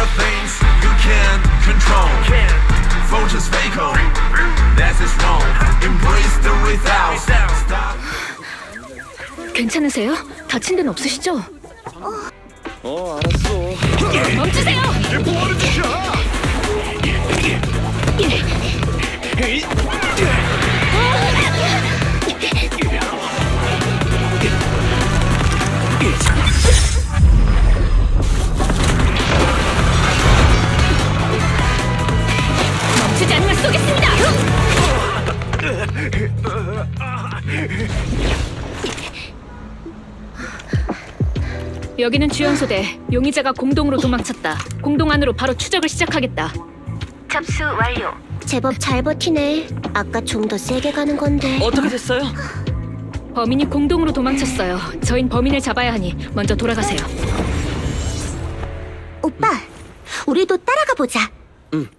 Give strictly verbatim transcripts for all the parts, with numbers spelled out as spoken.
are things you can't control. Vultures fatal, that is wrong. Embrace the without. 괜찮으세요? 다친 데는 없으시죠? 어, 어 알았어. 멈추세요! 이게 뭐하는 짓이야? 멈추지 않으면 쏘겠습니다! 여기는 주연소대. 용의자가 공동으로 도망쳤다. 공동 안으로 바로 추적을 시작하겠다. 접수 완료. 제법 잘 버티네. 아까 좀 더 세게 가는 건데. 어떻게 됐어요? 범인이 공동으로 도망쳤어요. 저흰 범인을 잡아야 하니 먼저 돌아가세요. 오빠, 우리도 따라가 보자. 응.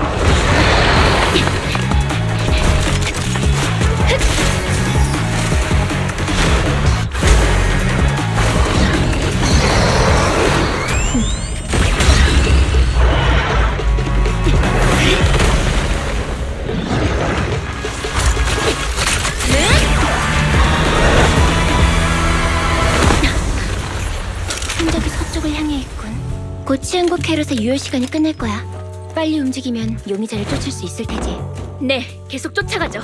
흔적이 서쪽을 향해 있군. 곧 치안국 캐럿의 유효 시간이 끝날 거야. 빨리 움직이면 용의자를 쫓을 수 있을 테지. 네, 계속 쫓아가죠.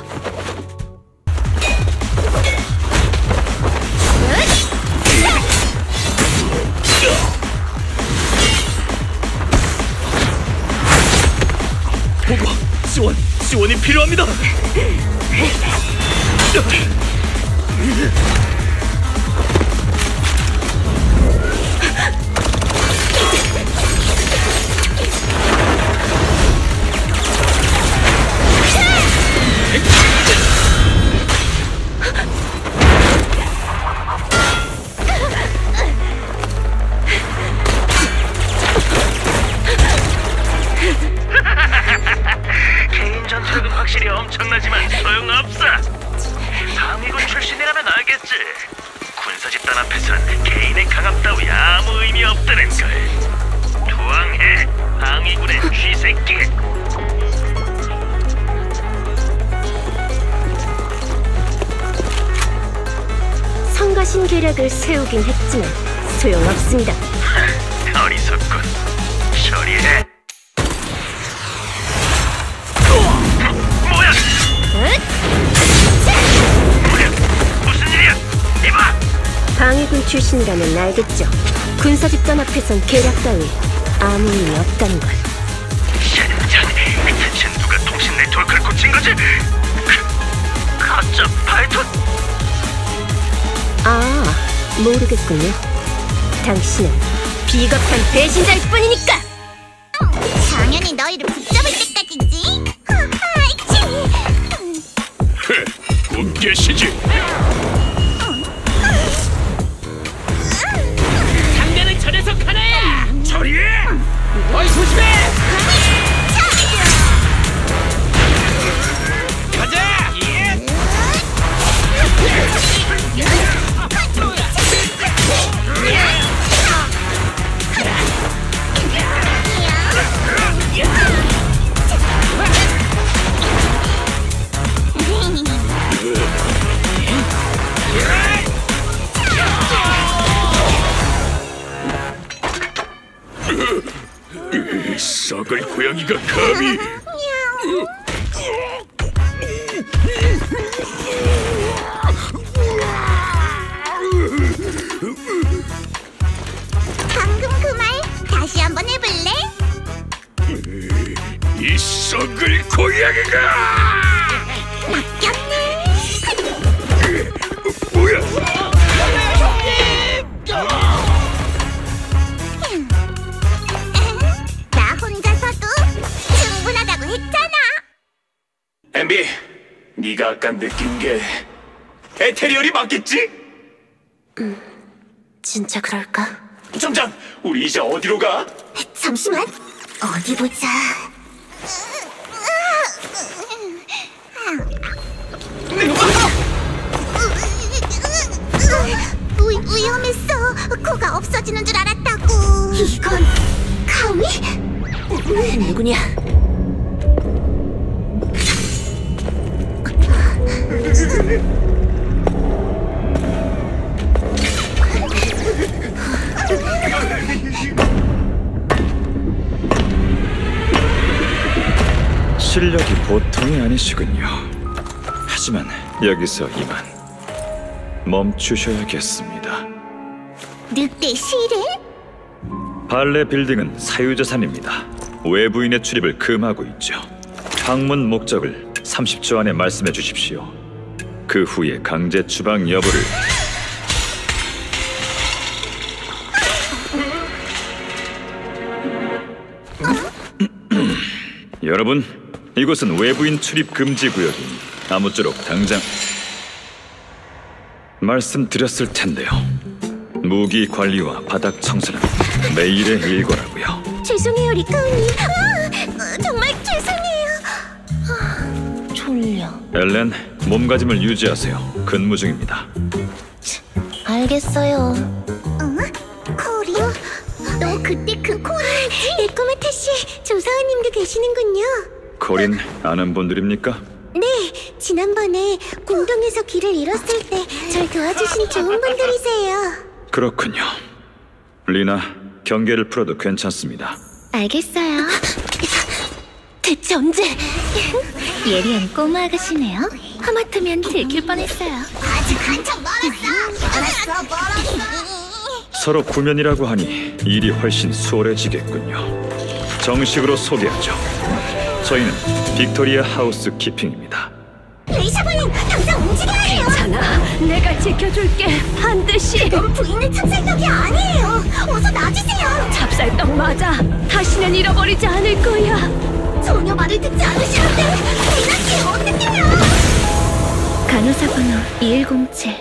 보고! 지원! 지원이 필요합니다! 개인 전투력은 확실히 엄청나지만 소용없어. 상위군 출신이라면 알겠지. 군사 집단 앞에선 개인의 강압 따위 아무 의미 없다는 걸. 투항해, 상위군의 쥐새끼. 성가신 계략을 세우긴 했지만 소용없습니다. 어리석군. 처리해. 뭐야? 뭐야? 무슨 일이야? 이봐! 방위군 출신이라면 알겠죠. 군사 집단 앞에선 계략 따위 아무 의미 없다는 걸. 젠장, 대체 누가 통신 네트워크를 고친 거지? 그, 가짜 파이톤? 아, 모르겠군요. 당신은 비겁한 배신자일 뿐이니까! 당연히 너희를 붙잡을 때까지지. 꿈 깨시지. 상대는 저 녀석 하나야! 처리해! 어이, 조심해! 가자! 썩을 고양이가 감히! 방금 그 말 다시 한번 해볼래? 이 썩을 고양이가! 맡겼네. 뭐야? 나 혼자서도 충분하다고 했잖아. 엠비, 네가 아까 느낀 게 에테리얼이 맞겠지? 진짜 그럴까? 점장, 우리 이제 어디로 가? 잠시만. 어디 보자. 위, 위험했어. 코가 없어지는 줄 알았다고. 이건 감히? 누구냐? 실력이 보통이 아니시군요. 하지만 여기서 이만 멈추셔야겠습니다. 늑대 실은? 발레 빌딩은 사유재산입니다. 외부인의 출입을 금하고 있죠. 방문 목적을 삼십 초 안에 말씀해 주십시오. 그 후에 강제 추방 여부를 여러분, 이곳은 외부인 출입 금지 구역이니 아무쪼록 당장 말씀드렸을 텐데요. 무기 관리와 바닥 청소는 매일의 일과라고요. 죄송해요, 리카오님. 아, 정말 죄송해요. 아, 졸려. 엘렌, 몸가짐을 유지하세요. 근무 중입니다. 알겠어요. 어? 코리? 너 그때 그 코리지? 내 꼬마 태씨, 조사원님도 계시는군요. 코린, 아는 분들입니까? 네, 지난번에 공동에서 길을 잃었을 때 절 도와주신 좋은 분들이세요. 그렇군요. 리나, 경계를 풀어도 괜찮습니다. 알겠어요. 대체 언제? 예리한 꼬마 아가씨네요. 하마터면 들킬 뻔했어요. 아직 한참 멀었어. 멀었어, 멀었어. 서로 구면이라고 하니 일이 훨씬 수월해지겠군요. 정식으로 소개하죠. 저희는 빅토리아 하우스 키핑입니다. 레이샤블린, 당장 움직여야 해요. 괜찮아, 내가 지켜줄게. 반드시. 이건 부인의 찹쌀떡이 아니에요. 어서 놔주세요. 찹쌀떡 맞아. 다시는 잃어버리지 않을 거야. 소녀 말을 듣지 않으시는데 리나씨 어떡해요? 간호사 번호 이일공칠.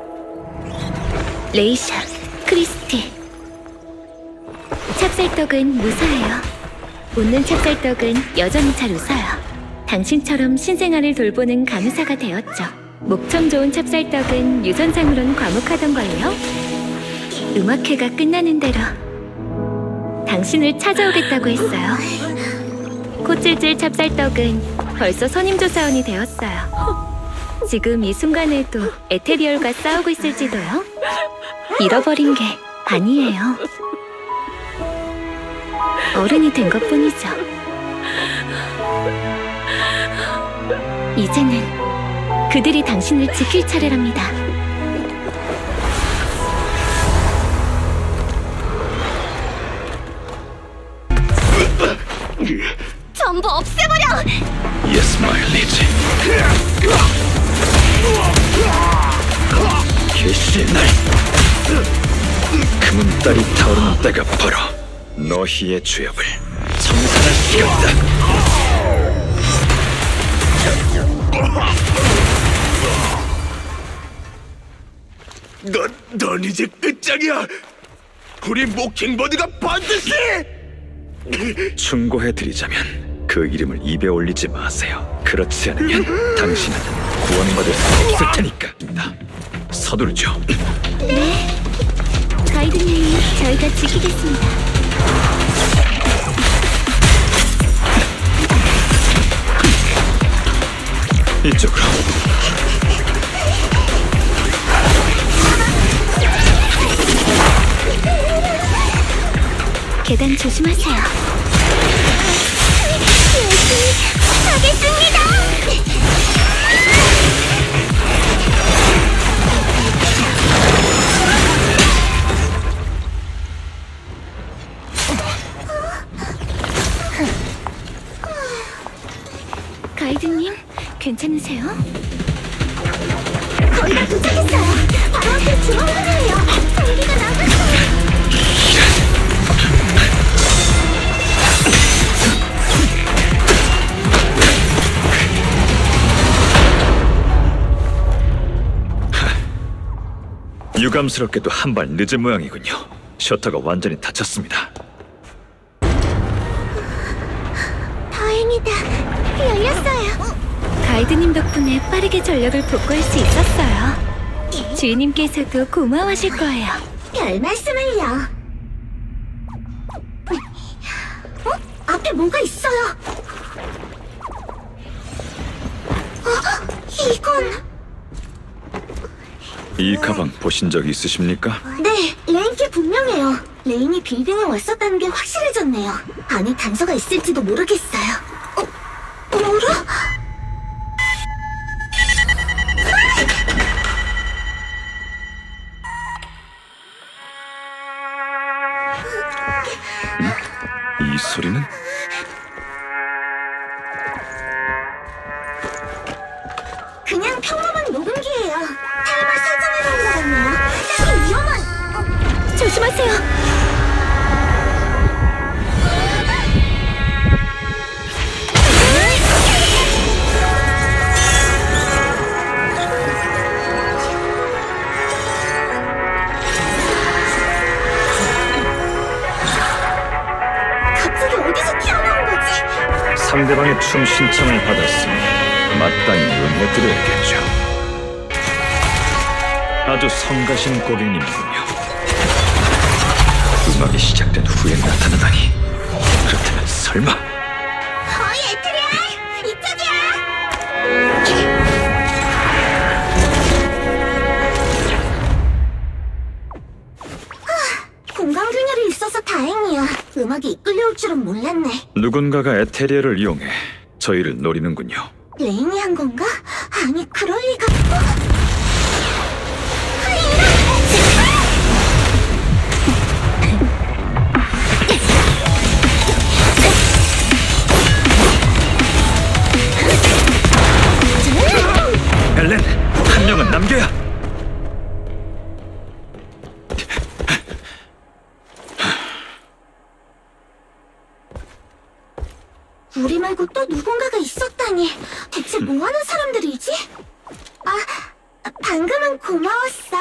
레이샤, 크리스티. 찹쌀떡은 무사해요. 웃는 찹쌀떡은 여전히 잘 웃어요. 당신처럼 신생아를 돌보는 간호사가 되었죠. 목청 좋은 찹쌀떡은 유전상으론 과묵하던걸요. 음악회가 끝나는 대로 당신을 찾아오겠다고 했어요. 코찔찔 찹쌀떡은 벌써 선임조사원이 되었어요. 지금 이 순간에도 에테리얼과 싸우고 있을지도요. 잃어버린 게 아니에요. 어른이 된 것뿐이죠. 이제는 그들이 당신을 지킬 차례랍니다. 전부 없애버려! Yes, my lady. 개시의 날, 금은 딸이 타오르는 때가 바로 너희의 죄업을 청산할 시간이다. 넌, 넌 이제 끝장이야. 우리 모킹버드가 반드시. 충고해드리자면 그 이름을 입에 올리지 마세요. 그렇지 않으면 당신은 구원받을 수 없을 테니까. 나 서두르죠. 네, 가이드님, 저희가 지키겠습니다. 이쪽으로. 계단 조심하세요. 열심히 하겠습니다! 가이드님, 괜찮으세요? 거의 다 도착했어요. 바로 앞에 중앙문이에요. 전기가 나갔어요. 유감스럽게도 한 발 늦은 모양이군요. 셔터가 완전히 닫혔습니다. 다행이다. 열렸어요. 가이드님 덕분에 빠르게 전력을 복구할 수 있었어요. 주인님께서도 고마워하실 거예요. 별 말씀을요. 어? 앞에 앞에 뭔가 있어요. 어? 이건... 이 가방 보신 적 있으십니까? 네, 레인께 분명해요. 레인이 빌딩에 왔었다는 게 확실해졌네요. 안에 단서가 있을지도 모르겠어요. 어? 뭐라? 이 소리는? 그냥 평범한 녹음기예요. 타임을 설정해놓은 것 같네요. 딱히 위험한... 어, 조심하세요. 갑자기 어디서 튀어나온 거지? 상대방의 춤 신청을 받았으니 마땅히 응해드려야겠죠. 아주 성가신 고객님이군요. 음악이 시작된 후에 나타나다니. 그렇다면 설마... 어이 에트리얼! 이쪽이야! 공간 균열이 있어서 다행이야. 음악이 이끌려올 줄은 몰랐네. 누군가가 에테리얼을 이용해 저희를 노리는군요. 레인이 한 건가? 아니 그럴 리가... 어? 엘렌, 한 명은 남겨야! 우리 말고 또 누군가가 있었다니. 대체 뭐하는 사람들이지? 아, 방금은 고마웠어.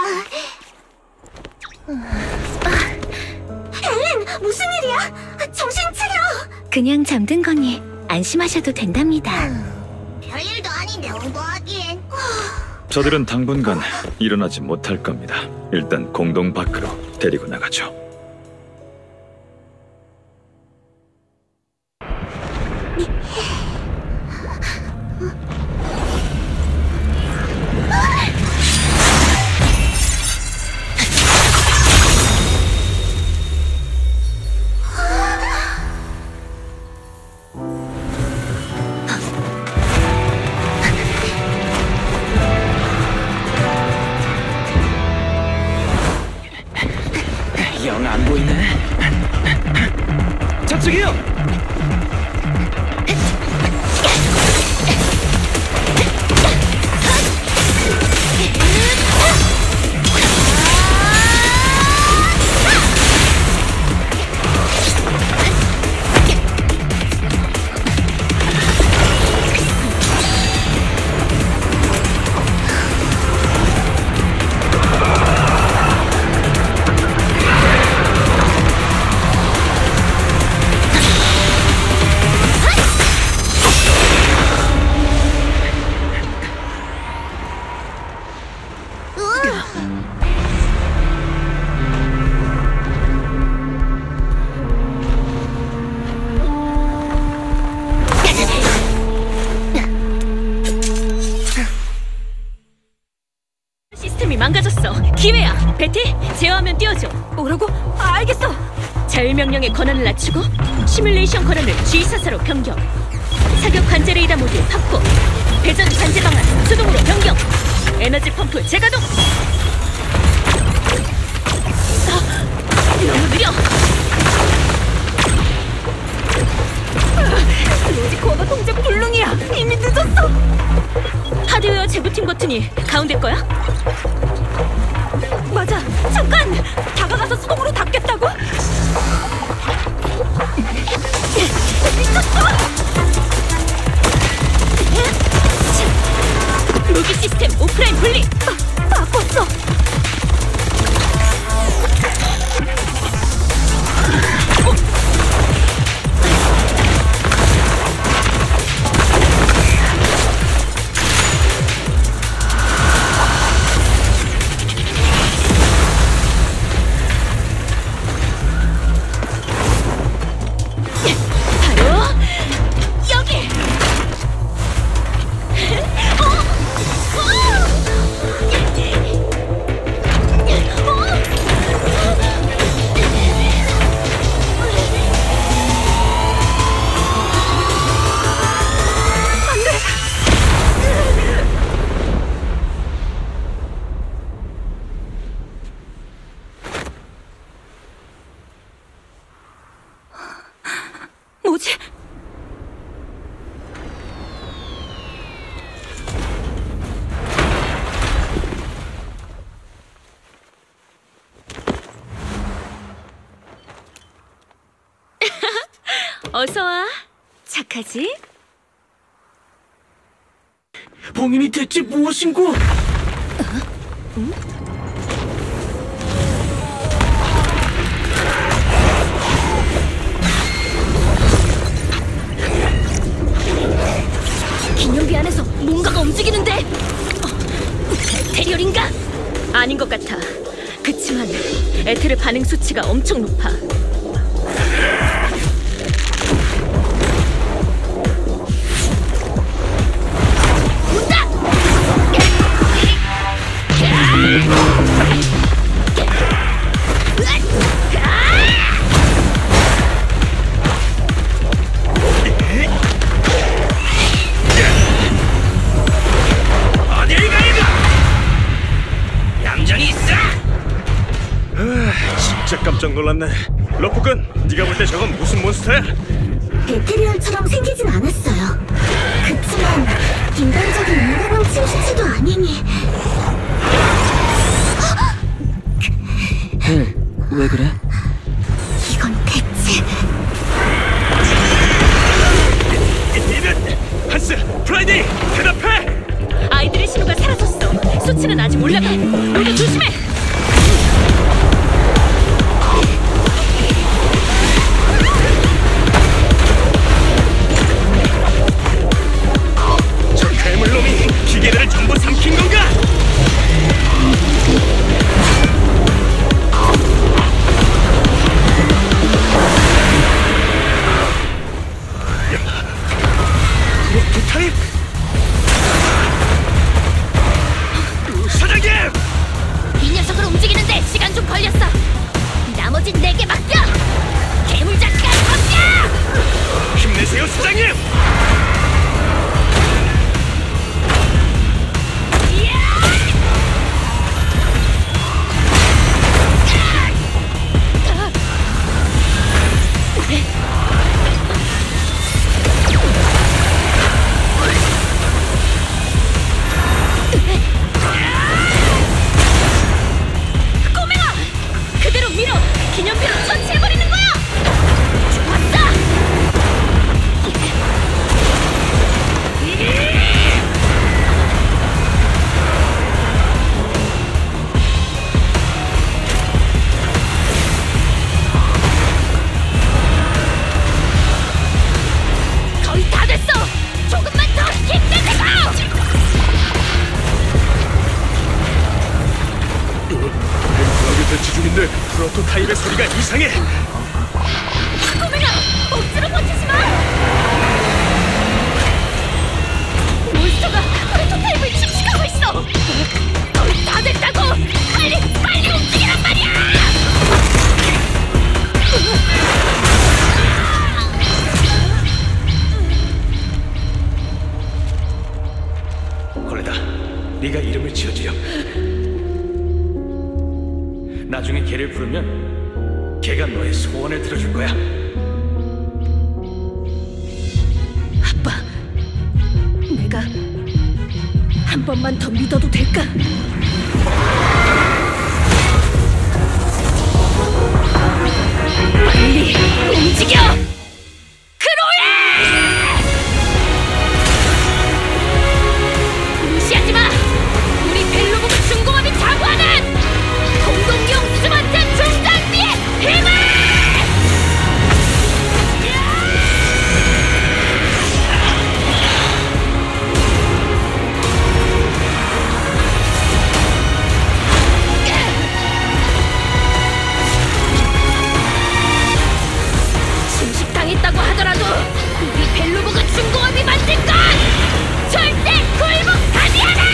아, 엘렌, 무슨 일이야? 정신 차려! 그냥 잠든 거니 안심하셔도 된답니다. 별일도 아닌데 오버하기엔. 저들은 당분간 일어나지 못할 겁니다. 일단 공동 밖으로 데리고 나가죠. 영 안 보이네. 저쪽이요. 시스템이 망가졌어. 기회야. 베티, 제어하면 띄워줘. 뭐라고? 아, 알겠어. 자율명령의 권한을 낮추고 시뮬레이션 권한을 지 사사로 변경. 사격 관제 레이더 모듈 확보. 배전 관제 방안 수동으로 변경. 에너지 펌프 재가동. 아, 너무 느려. 로지 코어가 동작 불능이야. 이미 늦었어. 하드웨어 재부팅 버튼이 가운데 거야? 맞아. 잠깐! 다가가서 수동으로 닫겠다고? 미쳤어! 로기 시스템 오프라인 분리! 바, 바꿨어! 바로 뭐지? 어서 와. 착하지? 봉인이 대체 무엇인고? 기념비 안에서 뭔가가 움직이는데? 어, 에테리얼인가? 아닌 것 같아. 그치만 에테르 반응 수치가 엄청 높아. 어딜 가려고! 얌전히 있어! 아, 진짜 깜짝 놀랐네. 러프군, 네가 볼 때 저건 무슨 몬스터야? 에테리얼처럼 생기진 않았어요. 그치만 인간적인 인간형 침식체도 아니니. 벨, 왜 그래? 이건 대체 이면 한스, 프라이데이, 대답해! 아이들의 신호가 사라졌어. 수치는 아직 올라가. 모두 조심해. 저 괴물놈이 기계들을 전부 삼킨 건가? 프로토타입! 사장님! 이 녀석을 움직이는데 시간 좀 걸렸어. 나머진 내게 맡겨. 괴물 자식아, 덤벼! 힘내세요, 사장님! 꼬맹아! 그대로 밀어! 기념비로 처치해버리는 거야! 좋았어! 거의 다 됐어. 조금만 더 힘내세요. 벤트하게 대치 중인데 프로토타입의 소리가 이상해! 꼬맹아! 억지로 버티지 마! 몬스터가 프로토타입을 침식하고 있어! 거의 다 됐다고! 빨리! 빨리 움직이란 말이야! 콜레다, 네가 이름을 지어주렴. 나중에 걔를 부르면 걔가 너의 소원을 들어줄 거야. 아빠, 내가 한 번만 더 믿어도 될까? 빨리 움직여! 크로에! 무시하지 마! 우리 벨로보그 중공업이 자부하는 공동용 스마트 중장비의 힘을! 침식당했다고 하더라도 우리 벨로보그 중공업이 만든 건 절대 굴복하지 않아!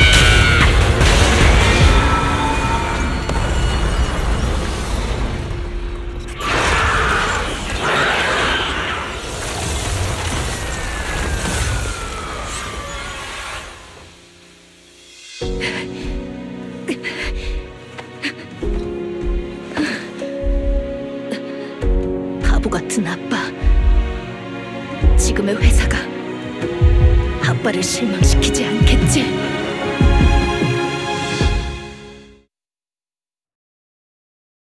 바보 같은 아빠. 지금의 회사가 아빠를 실망시키지 않겠지?